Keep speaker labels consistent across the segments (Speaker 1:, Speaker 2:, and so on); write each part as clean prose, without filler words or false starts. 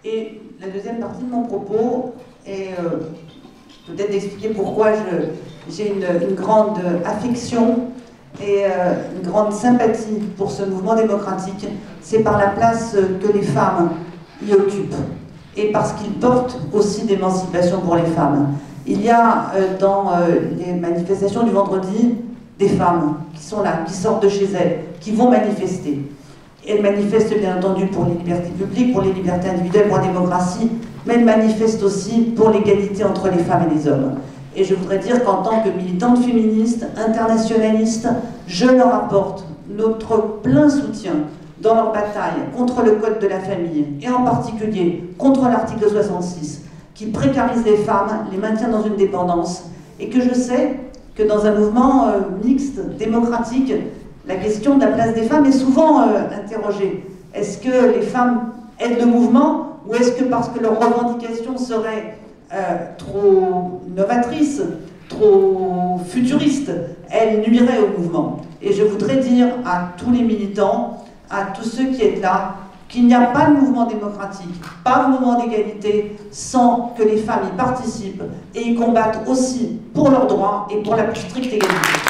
Speaker 1: Et la deuxième partie de mon propos est peut-être d'expliquer pourquoi j'ai une grande affection et une grande sympathie pour ce mouvement démocratique. C'est par la place que les femmes y occupent et parce qu'il porte aussi d'émancipation pour les femmes. Il y a dans les manifestations du vendredi des femmes qui sont là, qui sortent de chez elles, qui vont manifester. Elles manifestent bien entendu pour les libertés publiques, pour les libertés individuelles, pour la démocratie, mais elles manifestent aussi pour l'égalité entre les femmes et les hommes. Et je voudrais dire qu'en tant que militante féministe, internationaliste, je leur apporte notre plein soutien dans leur bataille contre le code de la famille, et en particulier contre l'article 66, qui précarise les femmes, les maintient dans une dépendance, et que je sais que dans un mouvement mixte, démocratique, la question de la place des femmes est souvent interrogée. Est-ce que les femmes aident le mouvement, ou est-ce que parce que leurs revendications seraient trop novatrices, trop futuristes, elles nuiraient au mouvement? Et je voudrais dire à tous les militants, à tous ceux qui êtes là, qu'il n'y a pas de mouvement démocratique, pas de mouvement d'égalité, sans que les femmes y participent et y combattent aussi pour leurs droits et pour la plus stricte égalité.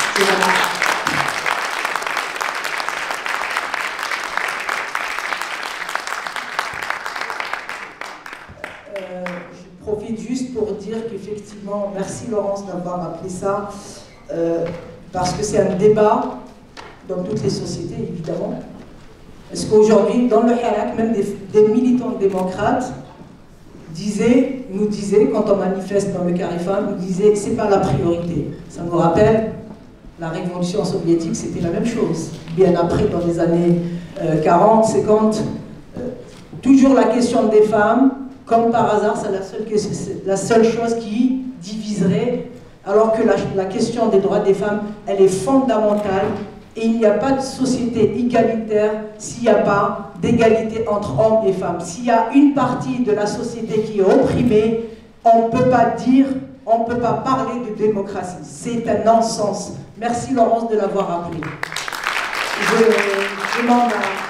Speaker 2: Je profite juste pour dire qu'effectivement, merci Laurence d'avoir appelé ça, parce que c'est un débat dans toutes les sociétés, évidemment. Parce qu'aujourd'hui, dans le Hirak, même des militants démocrates nous disaient, quand on manifeste dans le Carifan, nous disaient, c'est pas la priorité. Ça nous rappelle la révolution soviétique, c'était la même chose. Bien après, dans les années 40, 50, toujours la question des femmes, comme par hasard, c'est la seule chose qui diviserait, alors que la question des droits des femmes, elle est fondamentale. Et il n'y a pas de société égalitaire s'il n'y a pas d'égalité entre hommes et femmes. S'il y a une partie de la société qui est opprimée, on ne peut pas dire, on ne peut pas parler de démocratie. C'est un non-sens. Merci Laurence de l'avoir appelé. Je demande à